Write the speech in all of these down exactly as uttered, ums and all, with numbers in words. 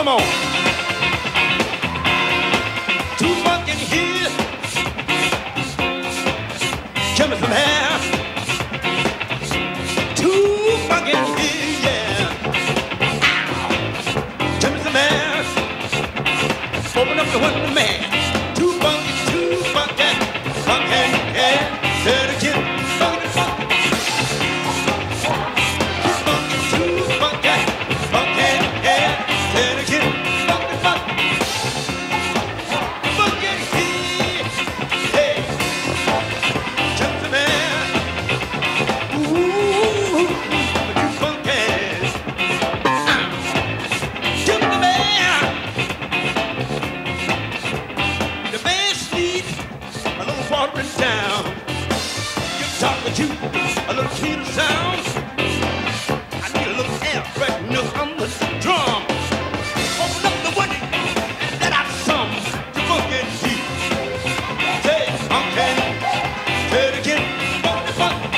Come on. Too funky here. Give me some hair. Too funky here, yeah. Give me some hair. Open up the window, man. Too funky, too funky, funky, yeah. Say it again. Funky, funky. Too funky, too funky, funky, yeah. Say it again. Funky, funky. Funky here, hey. Give me some hair. Ooh, too funky. Ah. Give me some hair. The bass needs a little watering down. You're talking to a little keen sound. I need a little air freshener on the drum. Open up the window and let out some to funky heat. Say funky, say it again, funky, funky.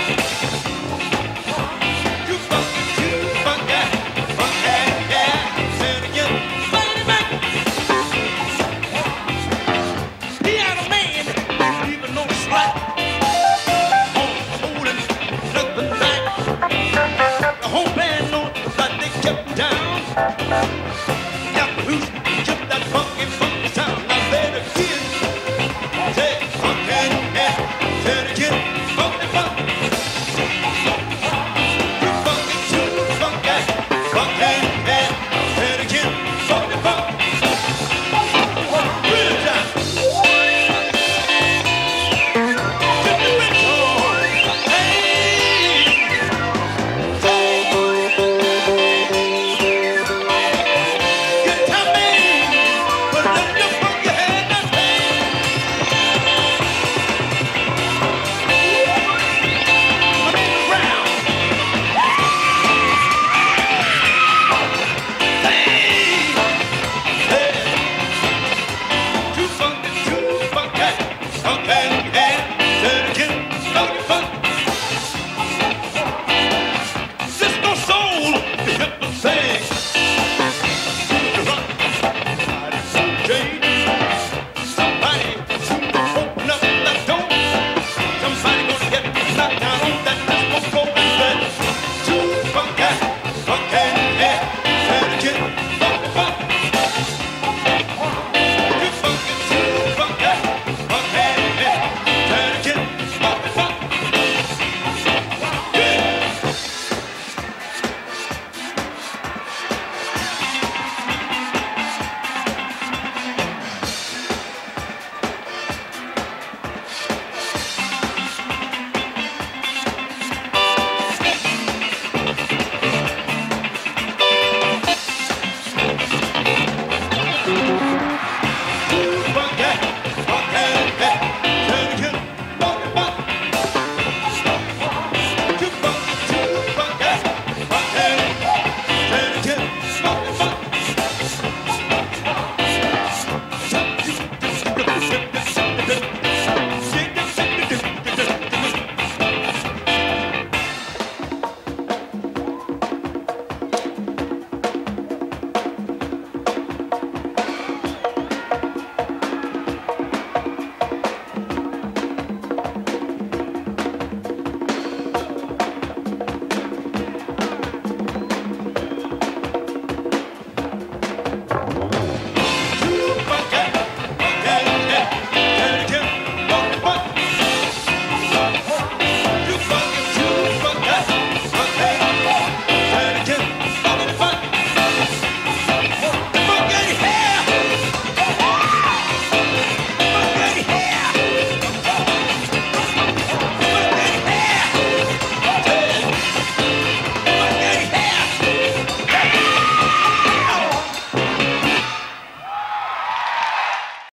Too funky, too funky, funky, yeah. Say it again, funky, funky. Piano man, leaving no slack. On holding nothing back. The whole band knows that they kept down. Got the who's